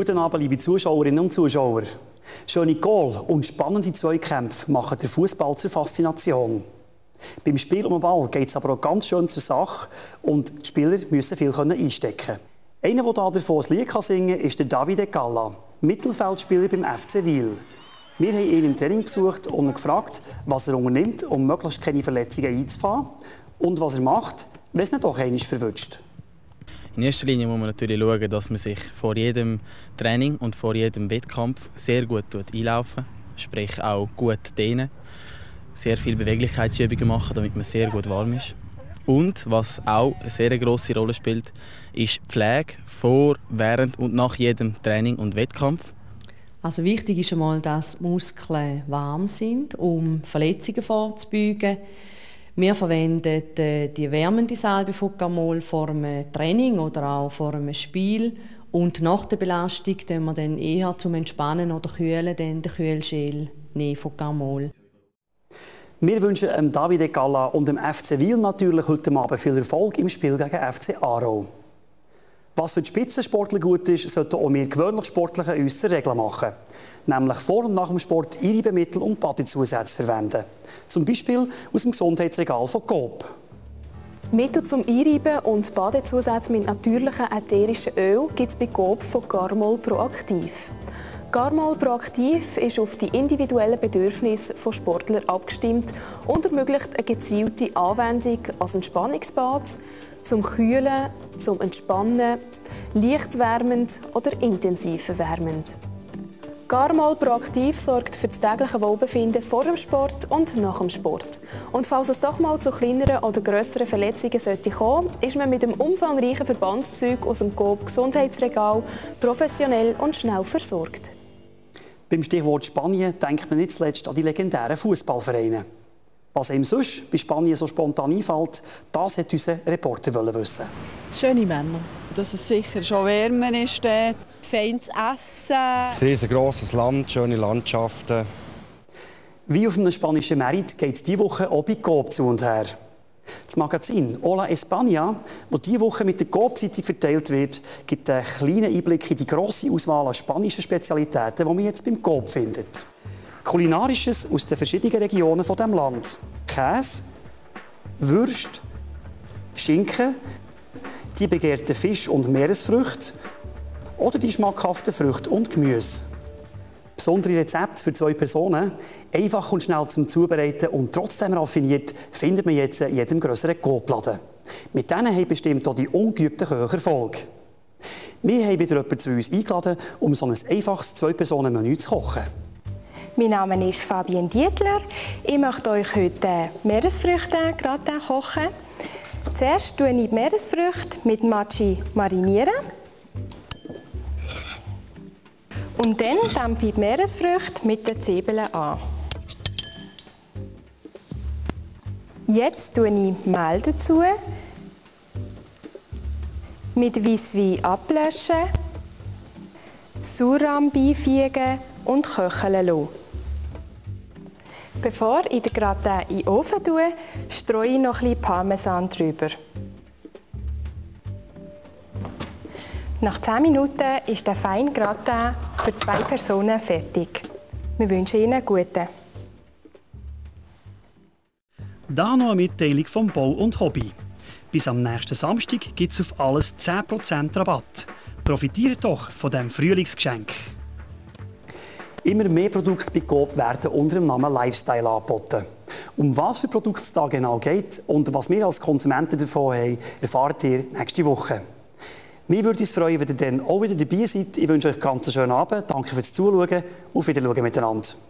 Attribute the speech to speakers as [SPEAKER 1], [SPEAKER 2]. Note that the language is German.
[SPEAKER 1] Guten Abend, liebe Zuschauerinnen und Zuschauer. Schöne Goal und spannende Zweikämpfe machen den Fußball zur Faszination. Beim Spiel um den Ball geht es aber auch ganz schön zur Sache und die Spieler müssen viel einstecken. Einer, der davon ein Lied singen kann, ist der Davide Galla, Mittelfeldspieler beim FC Wil. Wir haben ihn im Training besucht und ihn gefragt, was er unternimmt, um möglichst keine Verletzungen einzufahren und was er macht, wenn es nicht doch einmal verwünscht.
[SPEAKER 2] In erster Linie muss man natürlich schauen, dass man sich vor jedem Training und vor jedem Wettkampf sehr gut einlaufen, sprich auch gut dehnen, sehr viele Beweglichkeitsübungen machen, damit man sehr gut warm ist. Und was auch eine sehr grosse Rolle spielt, ist die Pflege vor, während und nach jedem Training und Wettkampf.
[SPEAKER 3] Also wichtig ist einmal, dass die Muskeln warm sind, um Verletzungen vorzubeugen. Wir verwenden die wärmende Salbe von Gamol vor einem Training oder auch vor einem Spiel. Und nach der Belastung nehmen wir dann eher zum Entspannen oder Kühlen den Kühlschäl von Gamol.
[SPEAKER 1] Wir wünschen Davide Galla und dem FC Wil natürlich heute Abend viel Erfolg im Spiel gegen FC Aarau. Was für die Spitzensportler gut ist, sollten auch wir gewöhnlich Sportliche uns zur Regel machen. Nämlich vor und nach dem Sport Iribemittel und Badezusätze verwenden. Zum Beispiel aus dem Gesundheitsregal von Coop.
[SPEAKER 4] Mittel zum Einreiben und Badezusätze mit natürlichem ätherischen Öl gibt es bei Coop von Garmol Proaktiv. Garmol Proaktiv ist auf die individuellen Bedürfnisse von Sportlern abgestimmt und ermöglicht eine gezielte Anwendung als Entspannungsbad, zum Kühlen, zum Entspannen, leicht wärmend oder intensiv wärmend. Garmol Proaktiv sorgt für das tägliche Wohlbefinden vor dem Sport und nach dem Sport. Und falls es doch mal zu kleineren oder grösseren Verletzungen kommen sollte, ist man mit dem umfangreichen Verbandszeug aus dem Coop Gesundheitsregal professionell und schnell versorgt.
[SPEAKER 1] Beim Stichwort Spanien denkt man nicht zuletzt an die legendären Fußballvereine. Was einem sonst bei Spanien so spontan einfällt, das wollte unser Reporter wissen.
[SPEAKER 5] Schöne Männer. Dass es sicher schon wärmer ist. Feines Essen.
[SPEAKER 6] Ein riesengroßes Land, schöne Landschaften.
[SPEAKER 1] Wie auf einem spanischen Markt geht es diese Woche auch bei Coop zu und her. Das Magazin Hola España, das diese Woche mit der Coop-Zeitung verteilt wird, gibt einen kleinen Einblick in die grosse Auswahl an spanischen Spezialitäten, die man jetzt beim Coop findet. Kulinarisches aus den verschiedenen Regionen dieses Landes. Käse, Würste, Schinken, die begehrten Fisch- und Meeresfrüchte oder die schmackhaften Früchte und Gemüse. Besondere Rezepte für 2 Personen, einfach und schnell zum Zubereiten und trotzdem raffiniert, findet man jetzt in jedem grösseren Coop-Laden. Mit denen haben bestimmt auch die ungeübten Köche Erfolg. Wir haben wieder jemanden zu uns eingeladen, um so ein einfaches 2-Personen-Menü zu kochen.
[SPEAKER 7] Mein Name ist Fabienne Dietler. Ich möchte euch heute Meeresfrüchte-Gratin kochen. Zuerst tue ich die Meeresfrüchte mit Machi marinieren. Und dann dämpfe ich die Meeresfrüchte mit den Zwiebeln an. Jetzt tue ich Mehl dazu, mit Weisswein ablöschen, Sauerrahm beifügen und köcheln lassen. Bevor ich den Gratin in den Ofen tue, streue ich noch ein bisschen Parmesan drüber. Nach 10 Minuten ist der feine Gratin für 2 Personen fertig. Wir wünschen Ihnen einen guten.
[SPEAKER 8] Da noch eine Mitteilung vom Bau und Hobby. Bis am nächsten Samstag gibt es auf alles 10% Rabatt. Profitiert doch von diesem Frühlingsgeschenk.
[SPEAKER 1] Immer mehr Produkte bei Coop werden unter dem Namen Lifestyle angeboten. Um was für Produkte es da genau geht und was wir als Konsumenten davon haben, erfahrt ihr nächste Woche. Mir würde es freuen, wenn ihr dann auch wieder dabei seid. Ich wünsche euch einen ganz schönen Abend. Danke fürs Zuschauen. Auf Wiedersehen miteinander.